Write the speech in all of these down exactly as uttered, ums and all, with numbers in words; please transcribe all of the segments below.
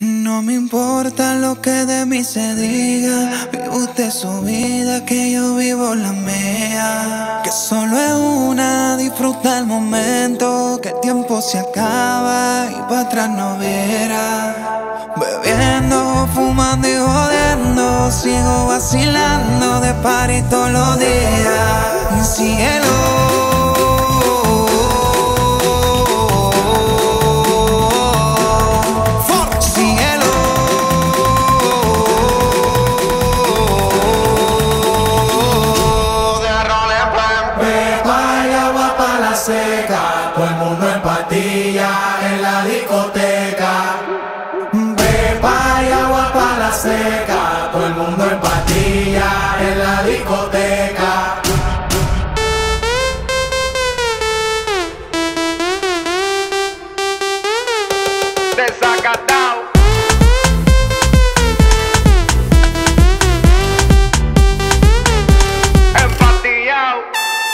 No me importa lo que de mí se diga, vive usted su vida, que yo vivo la mía. Que solo es una, disfruta el momento, que el tiempo se acaba y para atrás no verá. Bebiendo, fumando y jodiendo, sigo vacilando de party todos los días. Y síguelo. Seca, todo el mundo en patilla en la discoteca. Pepa y agua para la seca, todo el mundo en patilla en la discoteca. Desacatao. Empatillao.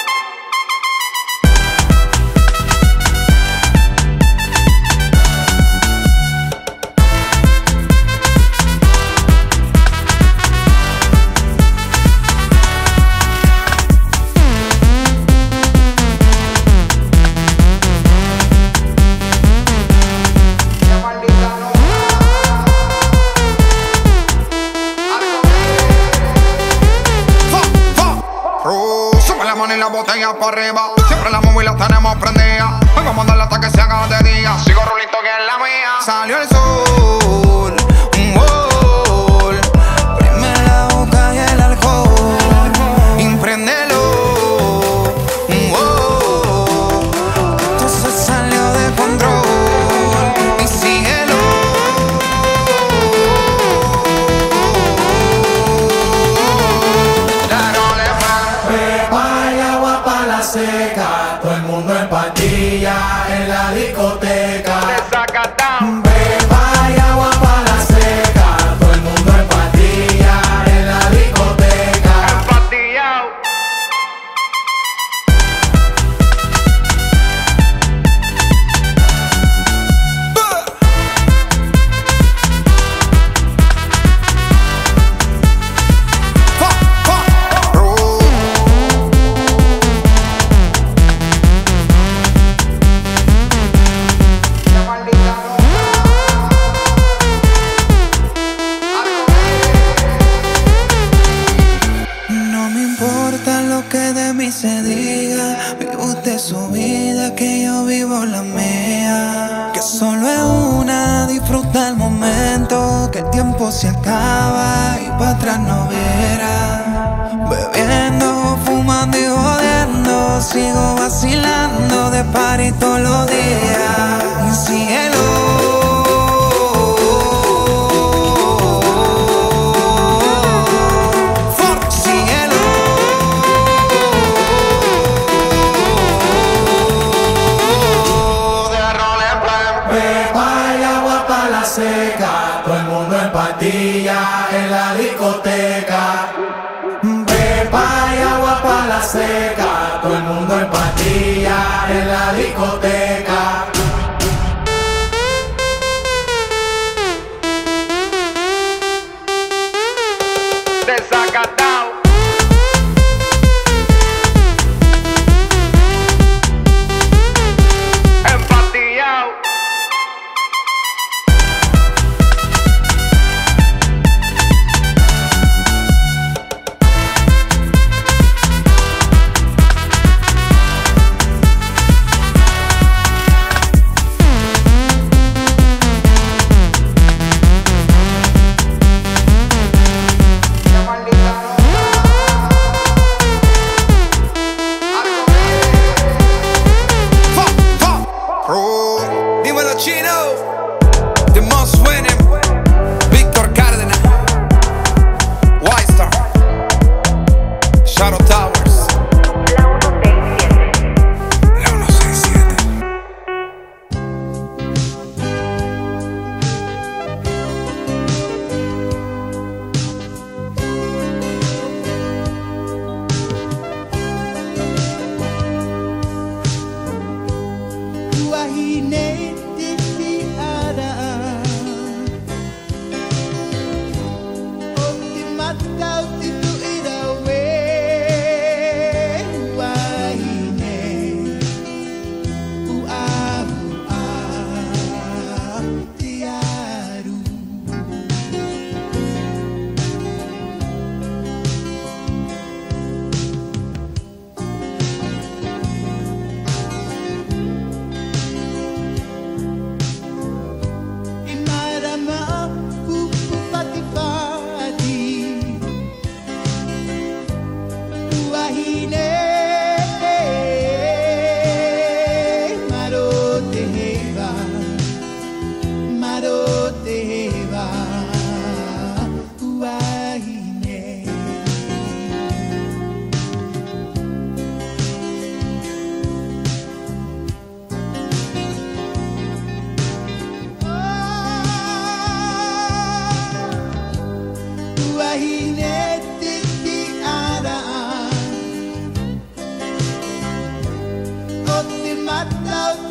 Y la botella para arriba, siempre las móviles las tenemos prendidas. Hoy vamos a darle hasta que se haga de día. Sigo rulito que es la mía. Salió el sol, un gol. Prime la boca y el alcohol. Impréndelo, un gol. Esto se salió de control. Y síguelo. Seca, todo el mundo en patilla en la discoteca. Desacatao. Pepa y agua para la seca, todo el mundo en patilla en la discoteca. Empatillao. Que de mí se diga, vive usted su vida, que yo vivo la mía. Que solo es una, disfruta el momento, que el tiempo se acaba y para atrás no verá. Bebiendo, fumando y jodiendo, sigo vacilando de party todos los días. Y síguelo. Seca, todo el mundo en patilla en la discoteca. Pepa y agua para la seca, todo el mundo en patilla en la discoteca. Desacatao. Empatillao. out.